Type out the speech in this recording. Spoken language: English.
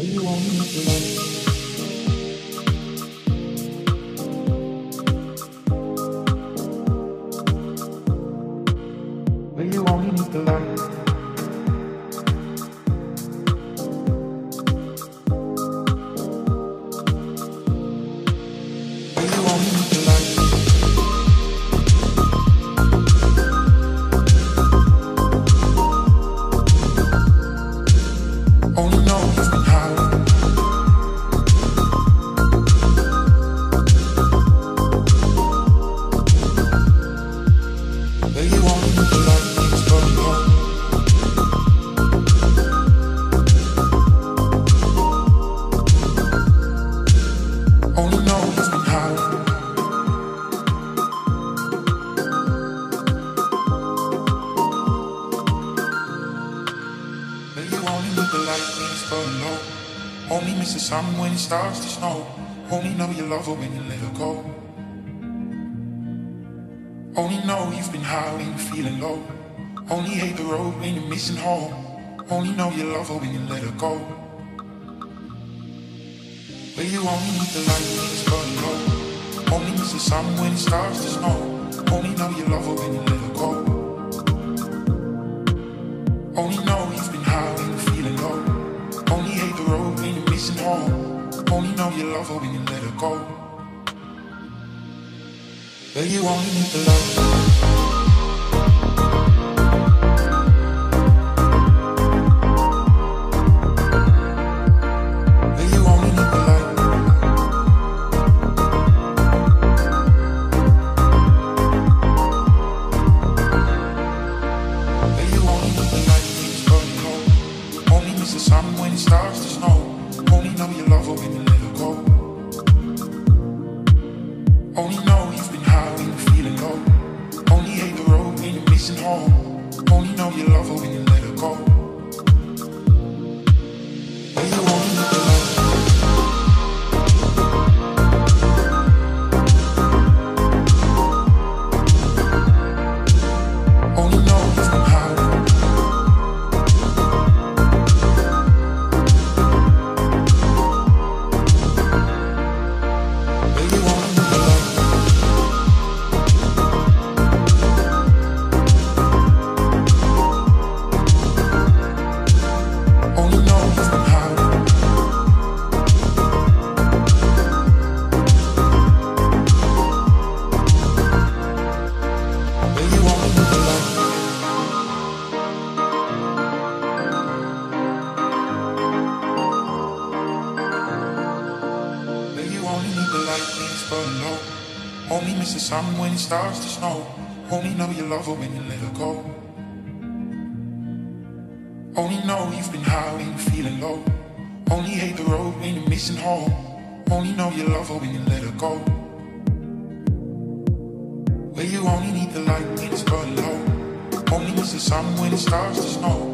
you only need the light. Where you only need the light. Where you only need the light. Only know you've been high. Where you only need the light, things burning low. Only know you've been high. Where you only need the light, things burning low. Only miss the sun when it starts to snow. Only know you love her when you let her go. Only know you've been high when you're feeling low. Only hate the road when you're missing home. Only know you love her when you let her go. But you only need the light when it's burning low. Only miss the sun when it starts to snow. Only know you love her when you let her go. Only know you've been high when you're feeling low. Only hate the road when you're missing home. Only know you love her when you let her go. But you only need the light. The sun when it starts to snow. Only know you love her when you let her go. Only know you've been high when you're feeling low. Only hate the road when you're missing home. Only know you love her when you let her go. But you only need the light. Only know you've been high. Only miss the sun when it starts to snow. Only know you love her when you let her go. Only know you've been high when you're feeling low. Only hate the road when you're missing home. Only know you love her when you let her go. Where you only need the light when it's burning low. Only miss the sun when it starts to snow.